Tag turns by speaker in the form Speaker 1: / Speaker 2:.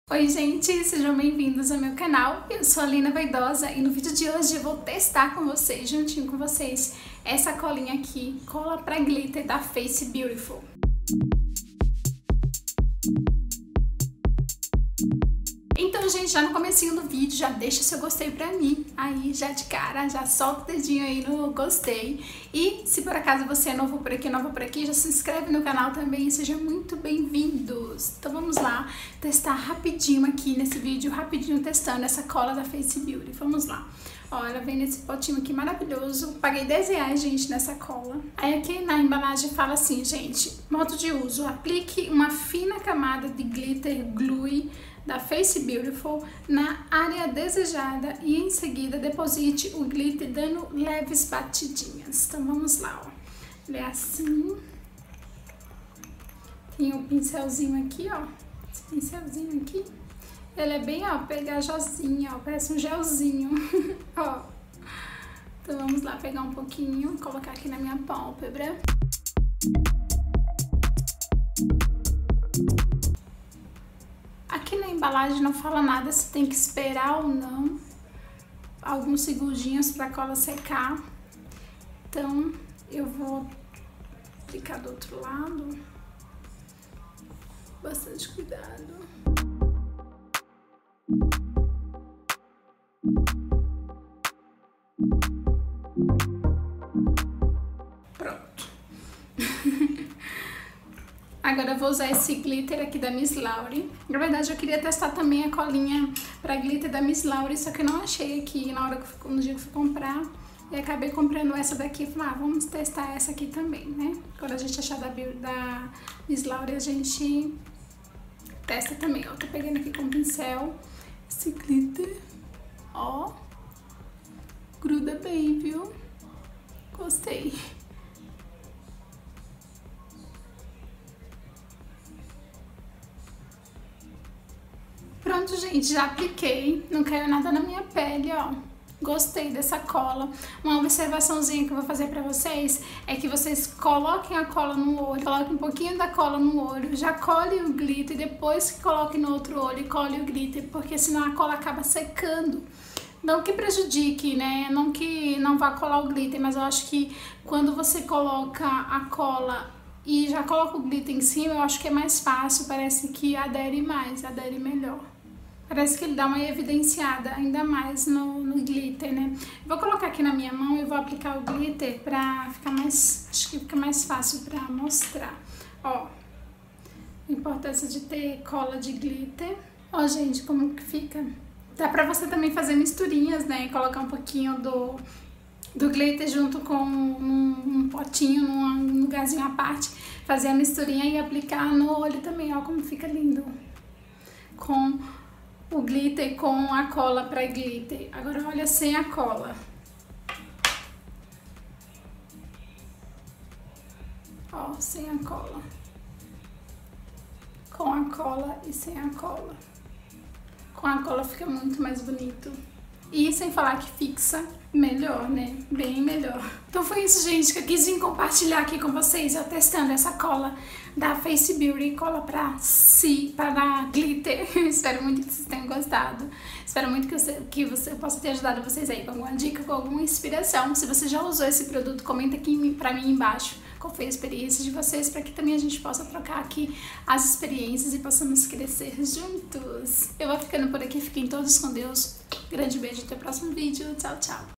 Speaker 1: Oi gente, sejam bem-vindos ao meu canal, eu sou a Lina Vaidosa e no vídeo de hoje eu vou testar com vocês, juntinho com vocês, essa colinha aqui, cola pra glitter da Face Beautiful. Então, gente, já no comecinho do vídeo, já deixa seu gostei pra mim, aí já de cara, já solta o dedinho aí no gostei. E se por acaso você é novo por aqui, nova por aqui, já se inscreve no canal também e sejam muito bem-vindos. Então vamos lá, testar rapidinho aqui nesse vídeo, rapidinho testando essa cola da Face Beauty. Vamos lá. Ó, ela vem nesse potinho aqui maravilhoso, paguei R$10, gente, nessa cola. Aí aqui na embalagem fala assim, gente, modo de uso, aplique uma fina camada de glitter glue da Face Beautiful na área desejada e em seguida deposite o glitter dando leves batidinhas. Então vamos lá, ó. Ele é assim. Tem um pincelzinho aqui, ó. Esse pincelzinho aqui. Ele é bem, ó, pegajosinho, ó. Parece um gelzinho, ó. Então vamos lá pegar um pouquinho, colocar aqui na minha pálpebra. Aqui na embalagem não fala nada se tem que esperar ou não alguns segundinhos para a cola secar. Então eu vou aplicar do outro lado. Bastante cuidado. Pronto. Agora eu vou usar esse glitter aqui da Miss Laurie. Na verdade eu queria testar também a colinha pra glitter da Miss Laurie, só que eu não achei aqui na hora que no dia que eu fui comprar. E acabei comprando essa daqui e falei, vamos testar essa aqui também, né? Quando a gente achar da Miss Laurie, a gente testa também. Ó, tô pegando aqui com o pincel esse glitter. Ó, gruda bem, viu? Gostei. Pronto, gente, já apliquei, não caiu nada na minha pele, ó. Gostei dessa cola. Uma observaçãozinha que eu vou fazer pra vocês é que vocês coloquem a cola no olho, coloquem um pouquinho da cola no olho, já colhem o glitter e depois que coloquem no outro olho e colhem o glitter, porque senão a cola acaba secando. Não que prejudique, né? Não que não vá colar o glitter, mas eu acho que quando você coloca a cola e já coloca o glitter em cima, eu acho que é mais fácil, parece que adere mais, adere melhor. Parece que ele dá uma evidenciada ainda mais no glitter, né? Vou colocar aqui na minha mão e vou aplicar o glitter pra ficar mais... Acho que fica mais fácil pra mostrar. Ó, a importância de ter cola de glitter. Ó, gente, como que fica? Dá pra você também fazer misturinhas, né? E colocar um pouquinho do glitter junto com um potinho, num lugarzinho à parte. Fazer a misturinha e aplicar no olho também, ó, como fica lindo. Com o glitter com a cola pra glitter. Agora olha sem a cola. Ó, sem a cola. Com a cola e sem a cola. Com a cola fica muito mais bonito. E sem falar que fixa melhor, né? Bem melhor. Então foi isso, gente, que eu quis vir compartilhar aqui com vocês. Eu testando essa cola da Face Beauty, cola para glitter. Espero muito que vocês tenham gostado. Espero muito que eu possa ter ajudado vocês aí com alguma dica, com alguma inspiração. Se você já usou esse produto, comenta aqui pra mim embaixo qual foi a experiência de vocês, para que também a gente possa trocar aqui as experiências e possamos crescer juntos. Eu vou ficando por aqui, fiquem todos com Deus. Grande beijo, até o próximo vídeo. Tchau, tchau.